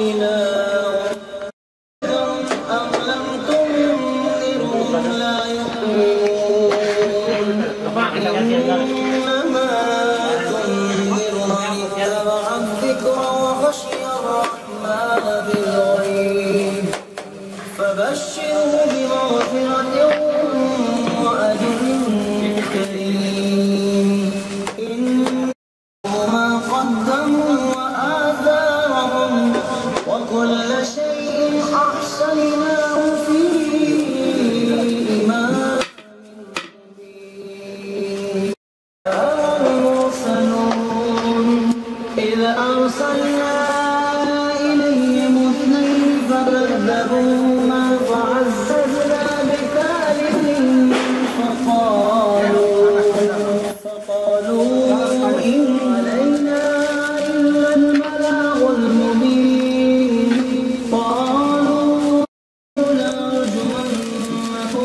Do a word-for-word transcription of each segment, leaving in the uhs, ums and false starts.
إله أم لم تنذرهم لا يؤمنون إنما تنذر من اتبع الذكر وخشي الرحمن بالغيب فبشره بمغفرة وأجر كريم إنه ما قدموا وآثارهم وكل شيء أحصيناه في إمام مبين المرسلون إذ أرسلنا إليهم اثنين فكذبوهما فعززنا بثالث فقالوا فقالوا إن علينا إلا البلاغ المبين قالوا لنرجمنكم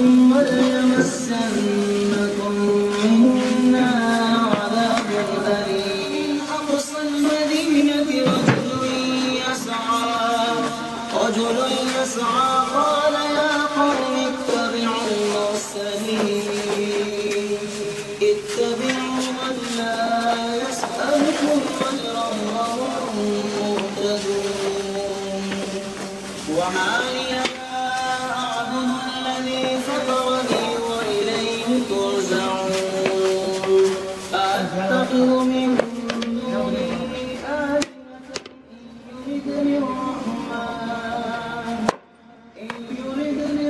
وليمسنكم منا عذاب أليم أقصى المدينة رجل يسعى رجل يسعى قال يا قوم اتبعوا المرسلين اتبعوا من لا يسألكم أجرا وهم مهتدون وما لي لا أعبد الذي فطرني وإليه ترجعون أأتخذ من دونه آلهة إن يردني الرحمن إن يردني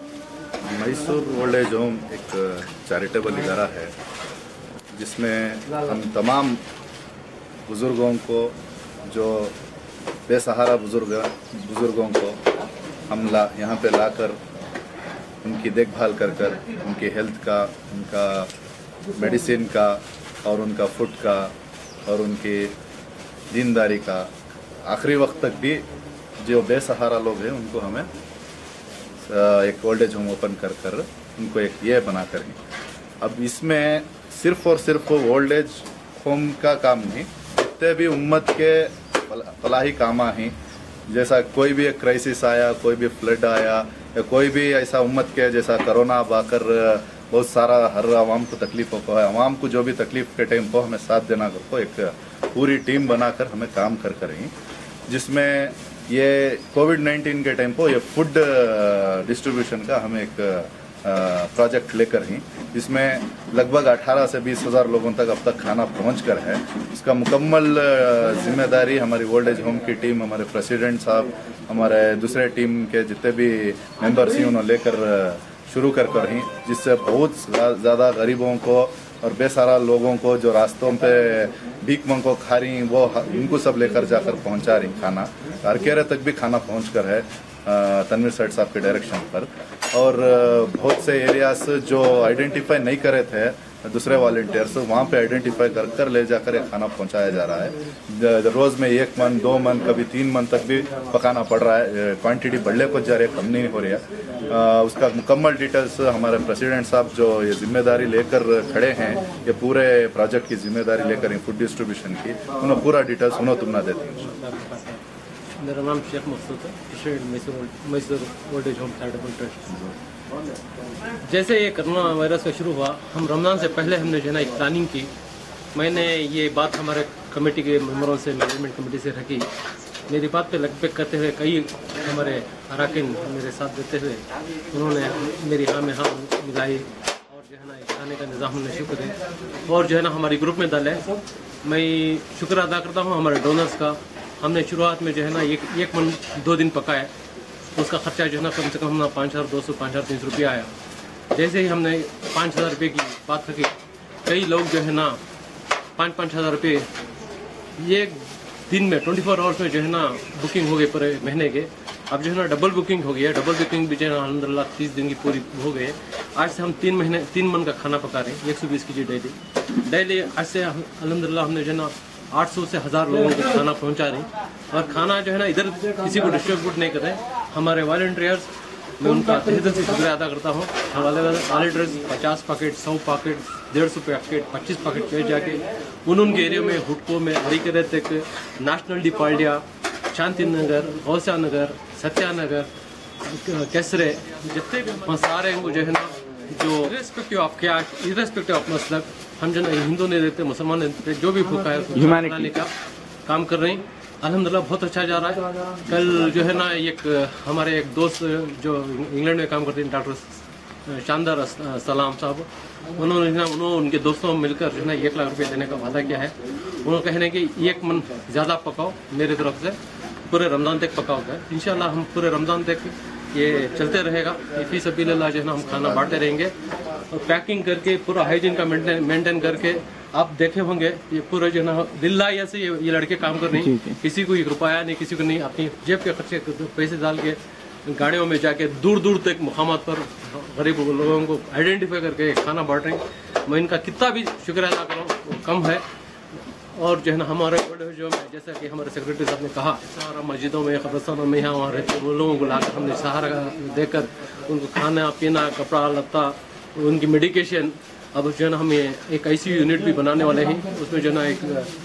Mysore old age home एक charitable इदारा है जिसमें हम तमाम बुज़ुर्गों को जो बेसहारा बुज़ुर्ग बुज़ुर्गों को हम ला यहाँ पे लाकर उनकी देखभाल कर कर उनकी हेल्थ का, उनका मेडिसिन का और उनका फूड का और उनकी दीनदारी का आखिरी वक्त तक भी जो बेसहारा लोग हैं उनको हमें एक ओल्ड एज होम ओपन कर कर उनको एक ये बना कर ही अब इसमें सिर्फ और सिर्फ ओल्ड एज होम का काम नहीं, जितने भी उम्मत के फलाही काम ही, जैसा कोई भी एक क्राइसिस आया, कोई भी फ्लड आया या कोई भी ऐसा उम्मत के जैसा कोरोना आकर बहुत सारा हर आवाम को तकलीफ हो है, आवाम को जो भी तकलीफ के टाइम को हमें साथ देना को एक पूरी टीम बनाकर हमें काम कर कर ही, जिसमें ये कोविड नाइन्टीन के टाइम को ये फूड डिस्ट्रीब्यूशन का हमें एक प्रोजेक्ट लेकर ही, जिसमें लगभग अठारह से बीस हज़ार लोगों तक अब तक खाना पहुंच कर है। इसका मुकम्मल जिम्मेदारी हमारी ओल्ड एज होम की टीम, हमारे प्रेसिडेंट साहब, हमारे दूसरे टीम के जितने भी मेंबर्स हैं उन्होंने लेकर शुरू कर कर ही, जिससे बहुत ज़्यादा गरीबों को और बेसहारा लोगों को जो रास्तों पे भीख मंगो खा रही वो उनको सब लेकर जाकर पहुंचा रही खाना, अरकेरे तक भी खाना पहुंच कर है तनवीर सेठ साहब के डायरेक्शन पर। और बहुत से एरियाज जो आइडेंटिफाई नहीं करे थे दूसरे वॉलंटियर्स, वहाँ पे आइडेंटिफाई कर कर ले जाकर ये खाना पहुंचाया जा रहा है। रोज़ में एक मन, दो मन, कभी तीन मन तक भी पकाना पड़ रहा है। क्वांटिटी बढ़ने को जा रही है, कम नहीं हो रही है। आ, उसका मुकम्मल डिटेल्स हमारे प्रेसिडेंट साहब जो ये जिम्मेदारी लेकर खड़े हैं, ये पूरे प्रोजेक्ट की जिम्मेदारी लेकर फूड डिस्ट्रीब्यूशन की, उन्हें पूरा डिटेल्स उन्हें तुम ना देते हैं। मेरा नाम शेख मकसूद है, president Mysore Mysore old age home charitable trust. जैसे ये कोरोना वायरस का शुरू हुआ, हम रमज़ान से पहले हमने जो है ना एक प्लानिंग की। मैंने ये बात हमारे कमेटी के मेम्बरों से, मैनेजमेंट कमेटी से रखी। मेरी बात पे लगभग करते हुए कई हमारे अरकान मेरे साथ देते हुए उन्होंने मेरी हाँ में हाँ मिलाई और जो है ना खाने का निज़ाम हमने शुरू करे और जो है ना हमारी ग्रुप में दल है। मैं शुक्र अदा करता हूँ हमारे डोनर्स का। हमने शुरुआत में जो है ना एक एक मन दो दिन पकाया, उसका खर्चा जो है ना कम से कम ना पाँच हज़ार दो सौ पाँच हज़ार तीन सौ रुपया आया। जैसे ही हमने पाँच हज़ार रुपये की बात रखी, कई लोग जो है ना पाँच पाँच हज़ार रुपये एक दिन में ट्वेंटी फोर आवर्स में जो है ना बुकिंग हो गई पूरे महीने के। अब जो है ना डबल बुकिंग हो गई है। डबल बुकिंग भी जो है ना अलहमदिल्ला तीस दिन की पूरी हो गई है। आज से हम तीन महीने तीन मन का खाना पका रहे हैं, एक सौ बीस के जी डेली डेली आज से अलहमदिल्ला हमने जो है ना आठ सौ से हज़ार लोगों को खाना पहुंचा रहे हैं। और खाना जो है ना इधर किसी को डिस्ट्रीब्यूट नहीं कर रहे। हमारे वॉलंटियर्स, मैं उनका तहे दिल से शुक्रिया अदा करता हूँ। हमारे वॉलंटियर्स पचास पैकेट, सौ पैकेट, डेढ़ सौ पैकेट, पच्चीस पैकेट पे जाके उन उनके एरिया में हुडको में हरी करे तक नेशनल डी पाल्डिया, शांति नगर, गौसिया नगर, सत्या नगर, केसरे, जितने भी सारे हैं वो जो है ना, जो irrespective of caste, irrespective of मसलक, हम जो है हिंदू नहीं रहते, मुसलमान नहीं रहते, जो भी भूखा है उसको खिलाने का काम कर रहे हैं। अल्हम्दुलिल्लाह बहुत अच्छा जा रहा है। कल जो है ना एक हमारे एक दोस्त जो इंग्लैंड में काम करते हैं, डॉक्टर शानदार सलाम साहब, उन्होंने ना उन्होंने उनके दोस्तों में मिलकर जो है ना एक लाख रुपए देने का वादा किया है। उन्होंने कहने कि एक मन ज़्यादा पकाओ मेरी तरफ से, पूरे रमज़ान तक पकाओ गए। इंशाल्लाह हम पूरे रमज़ान तक ये चलते रहेगा। ये फी सबीलिल्लाह जो है ना हम खाना बांटते रहेंगे और पैकिंग करके पूरा हाइजीन का मेंटेन मेंटेन करके। आप देखे होंगे ये पूरा जो है ना दिल्ला से ये, ये लड़के काम कर रहे हैं, किसी को एक रुपया नहीं, किसी को नहीं, अपनी जेब के खर्चे पैसे डाल के गाड़ियों में जाके दूर दूर तक मुकामात पर गरीब लोगों को आइडेंटिफाई करके खाना बांट रहे हैं। मैं इनका कितना भी शुक्र अदा करूँ वो कम है। और जो है ना हमारे जो में जैसा कि हमारे सेक्रेटरी साहब ने कहा, सारा मस्जिदों में, कब्रिस्तानों में यहाँ वहाँ रहते वो लोगों को लाकर हमने सहारा देकर उनको खाना पीना, कपड़ा लत्ता, उनकी मेडिकेशन, अब जो है ना हम एक आई सी यू यूनिट भी बनाने वाले हैं। उसमें जो है ना एक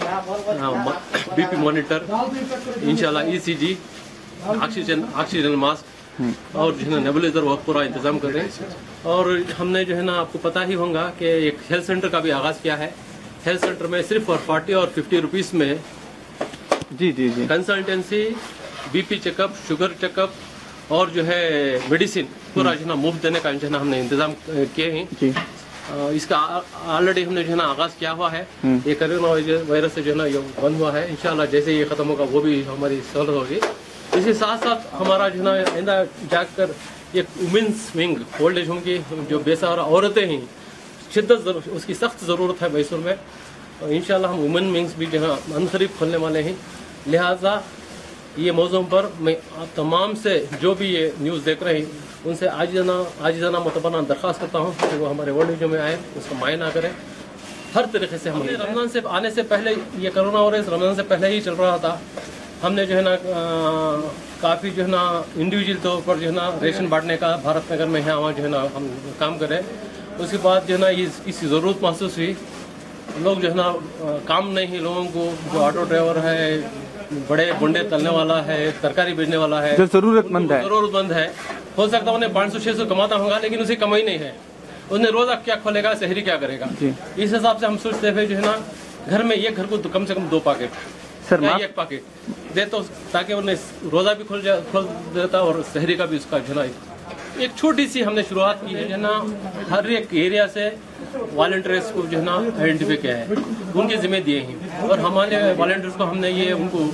बीपी मॉनिटर, इंशाल्लाह E C G, oxygen oxygen mask और जो है ना नेबुलाइजर वो पूरा इंतजाम कर रहे हैं। और हमने जो है ना आपको पता ही होगा कि एक हेल्थ सेंटर का भी आगाज़ किया है। हेल्थ सेंटर में सिर्फ और फोर्टी और फिफ्टी रुपीस में जी जी जी consultancy, BP checkup, sugar checkup और जो है मेडिसिन पूरा जो है ना मुफ्त देने का जो है ना हमने इंतजाम किए हैं जी। इसका ऑलरेडी हमने जो है ना आगाज किया हुआ है। ये कोरोना वायरस से जो है ना ये बंद हुआ है। इंशाल्लाह जैसे ये खत्म होगा वो भी हमारी सहूलत होगी। इसके साथ साथ हमारा जो है ना आइंदा जाकर एक women's wing old age home की जो बेसहारा औरतें हैं, शिद्दत उसकी सख्त ज़रूरत है मैसूर में। और इंशाल्लाह हम वुमेन विंग्स भी जो है अनकरीब खोलने वाले हैं। लिहाजा ये मौजूद पर मैं आप तमाम से जो भी ये न्यूज़ देख रहे हैं उनसे आजिज़ाना आजिज़ाना मुतबना दरख्वास्त करता हूँ कि वो हमारे वर्ल्ड जो में आए, उसका मायना करें हर तरीके से। हमने रमज़ान से आने से पहले, ये कोरोना वायरस रमज़ान से पहले ही चल रहा था, हमने जो है ना काफ़ी जो है ना इंडिविजुअल तौर पर जो है ना रेशन बांटने का भारत नगर में है वहाँ जो है ना हम काम करें। उसके बाद जो है ना इस इसकी ज़रूरत महसूस हुई। लोग जो है ना काम नहीं है लोगों को, जो ऑटो ड्राइवर है, बड़े बुंडे तलने वाला है, तरकारी बेचने वाला है, जो जरूरतमंद है जरूरतमंद है हो सकता है उन्हें पाँच सौ छः सौ कमाता होगा लेकिन उसे कमाई नहीं है। उसने रोज़ा क्या खोलेगा, शहरी क्या करेगा। इस हिसाब से हम सोचते हुए जो है ना घर में एक घर को कम से कम दो पैकेट सर एक पैकेट दे तो ताकि उन्हें रोज़ा भी खोल खोल देता और शहरी का भी उसका जो है ना एक छोटी सी हमने शुरुआत की है जो है ना हर एक एरिया से वॉलंटियर्स को जो है ना आइडेंटिफाई किया है, उनके जिम्मे दिए हैं। और हमारे वॉलंटियर्स को हमने ये उनको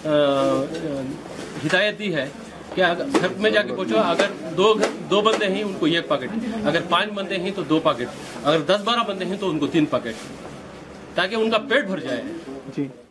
हिदायत दी है कि अगर घर में जाके पूछो, अगर दो दो बंदे हैं उनको एक पैकेट, अगर पांच बंदे हैं तो दो पैकेट, अगर दस बारह बंदे हैं तो उनको तीन पैकेट, ताकि उनका पेट भर जाए जी।